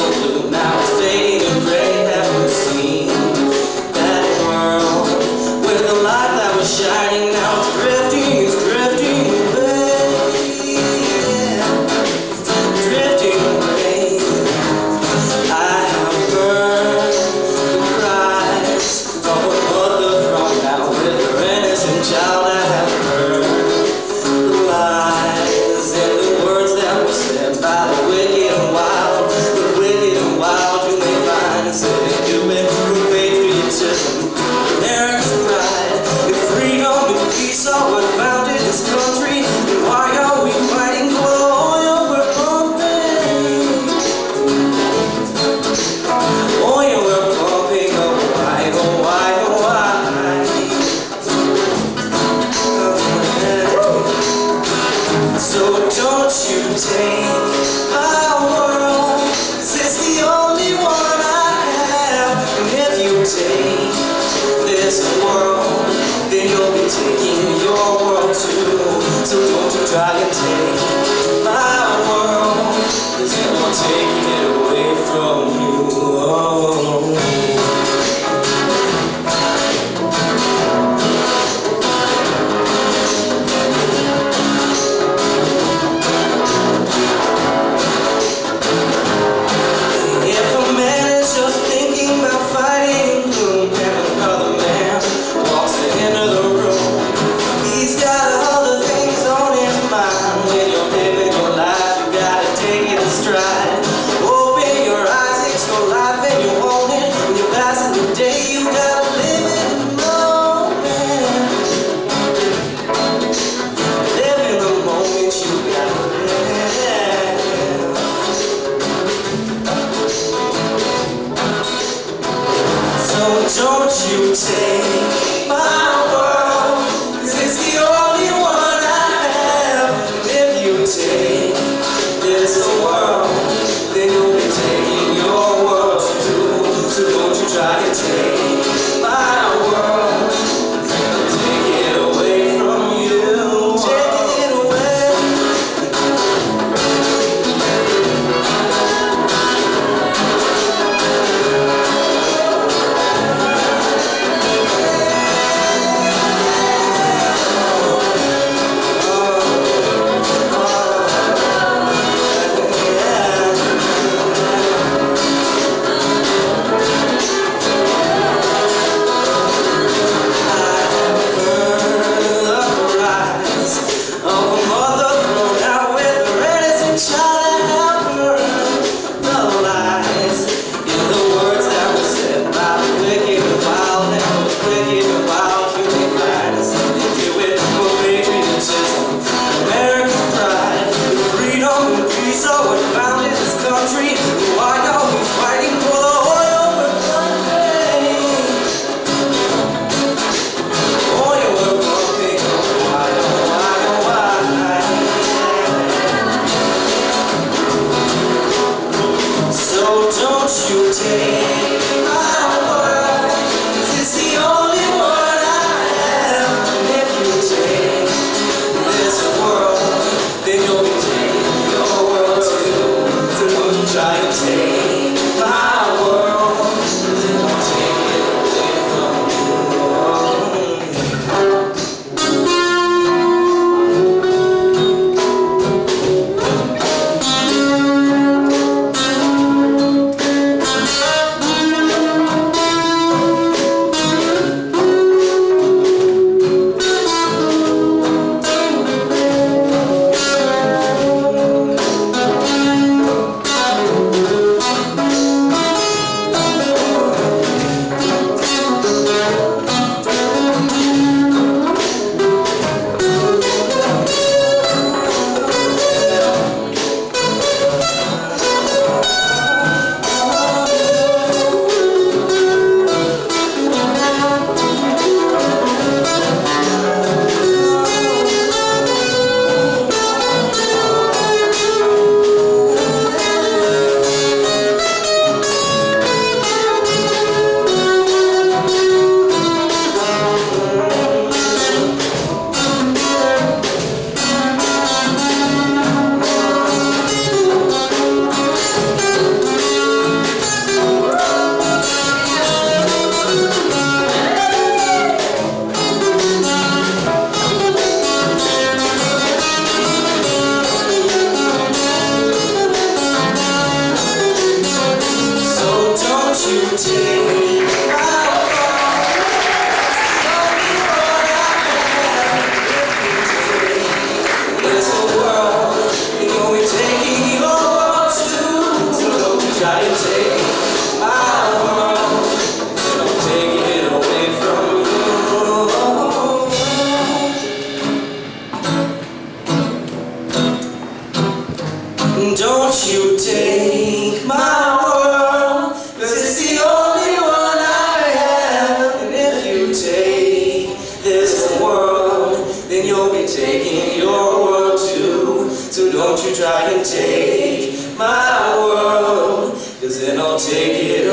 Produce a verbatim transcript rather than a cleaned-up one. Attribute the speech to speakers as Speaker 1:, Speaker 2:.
Speaker 1: blue, now it's fading and gray. Have you seen that world where the light that was shining now it's drifting, it's drifting away, drifting away. I have burned the cries of a mother thrown out with her innocent child. I have heard the lies and the words that were said by the wicked and wild. The wicked and wild you may find and say they do it for patriotism, America's pride, and freedom and peace are what founded this country. And why are we fighting for the oil we're pumping? Oil we're pumping, oh why, oh why, oh why? So don't you take my world, 'cause it's the only one I have. And if you take this world, then you'll be taking your world too. So don't you try and take my world, 'cause then I'm taking it away from you. Oh. Don't you take my world, 'cause it's the only one I have. And if you take this world, then you'll be taking your world too. So don't you try to take my world, 'cause I'll take it away from you. Take it away. You take my world, 'cause it's the only one I have. And if you take this world, then you'll be taking your world too. So don't you try to take my world, then I'll take it away from you. you take my world. Only one I have. It's a world, and you'll be taking your world too. So don't you try and take my world. Don't take it away from you. Don't you take my world, 'cause it's the only one I have. And if you take this world, then you'll be taking your world too. So don't you try and take my world, 'cause then I'll take it